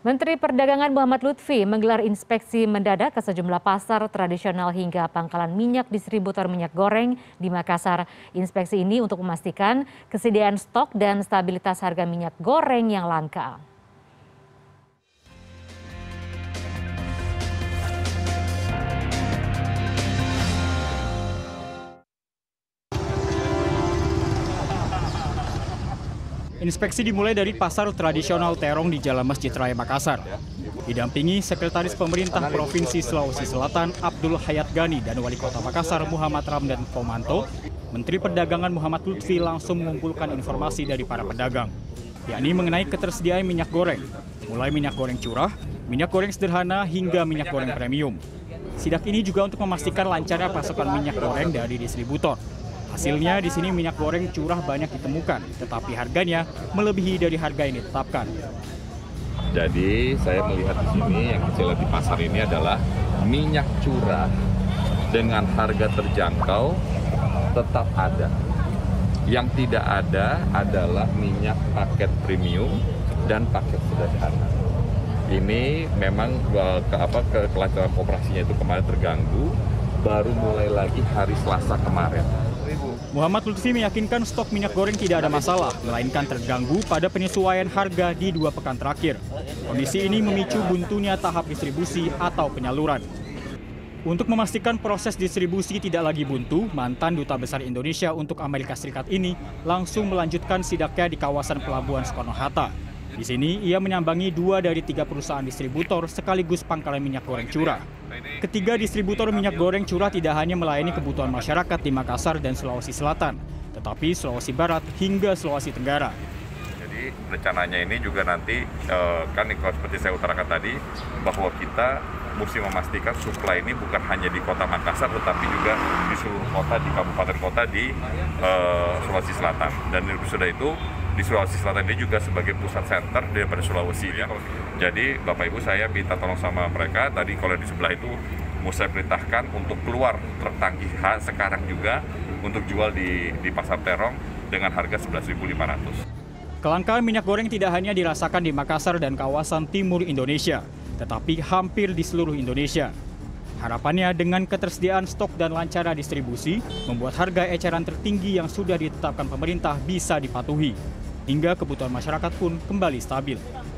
Menteri Perdagangan Muhammad Lutfi menggelar inspeksi mendadak ke sejumlah pasar tradisional hingga pangkalan minyak distributor minyak goreng di Makassar. Inspeksi ini untuk memastikan kesediaan stok dan stabilitas harga minyak goreng yang langka. Inspeksi dimulai dari pasar tradisional Terong di Jalan Masjid Raya Makassar. Didampingi Sekretaris Pemerintah Provinsi Sulawesi Selatan Abdul Hayat Gani dan Wali Kota Makassar Muhammad Ramdan Pomanto, Menteri Perdagangan Muhammad Lutfi langsung mengumpulkan informasi dari para pedagang, yakni mengenai ketersediaan minyak goreng, mulai minyak goreng curah, minyak goreng sederhana hingga minyak goreng premium. Sidak ini juga untuk memastikan lancarnya pasokan minyak goreng dari distributor. Hasilnya di sini minyak goreng curah banyak ditemukan, tetapi harganya melebihi dari harga yang ditetapkan. Jadi saya melihat di sini yang kita lihat di pasar ini adalah minyak curah dengan harga terjangkau tetap ada. Yang tidak ada adalah minyak paket premium dan paket sederhana. Ini memang kelancaran operasinya itu kemarin terganggu, baru mulai lagi hari Selasa kemarin. Muhammad Lutfi meyakinkan stok minyak goreng tidak ada masalah, melainkan terganggu pada penyesuaian harga di 2 pekan terakhir. Kondisi ini memicu buntunya tahap distribusi atau penyaluran. Untuk memastikan proses distribusi tidak lagi buntu, mantan Duta Besar Indonesia untuk Amerika Serikat ini langsung melanjutkan sidaknya di kawasan Pelabuhan Soekarno-Hatta. Di sini, ia menyambangi 2 dari 3 perusahaan distributor sekaligus pangkalan minyak goreng curah. Ketiga distributor minyak goreng curah tidak hanya melayani kebutuhan masyarakat di Makassar dan Sulawesi Selatan, tetapi Sulawesi Barat hingga Sulawesi Tenggara. Jadi rencananya ini juga nanti, kan seperti saya utarakan tadi, bahwa kita mesti memastikan suplai ini bukan hanya di kota Makassar, tetapi juga di seluruh kota, di kabupaten kota di Sulawesi Selatan. Dan sudah itu, di Sulawesi Selatan ini juga sebagai pusat center daripada Sulawesi. Ya. Jadi Bapak Ibu saya minta tolong sama mereka, tadi kalau di sebelah itu mau saya perintahkan untuk keluar truk tangki sekarang juga untuk jual di pasar Terong dengan harga 11.500. Kelangkaan minyak goreng tidak hanya dirasakan di Makassar dan kawasan timur Indonesia, tetapi hampir di seluruh Indonesia. Harapannya dengan ketersediaan stok dan lancarnya distribusi, membuat harga eceran tertinggi yang sudah ditetapkan pemerintah bisa dipatuhi, hingga kebutuhan masyarakat pun kembali stabil.